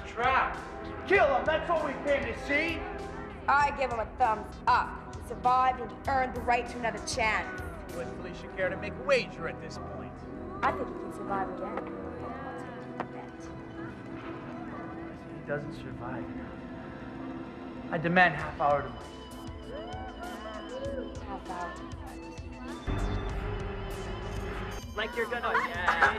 trapped. Kill him, that's what we came to see. I give him a thumbs up. He survived and he earned the right to another chance. Would Felicia care to make a wager at this point? I think he can survive again. I'll take you to bet. If he doesn't survive, I demand half hour to myself. Half hour. Like you're gonna die.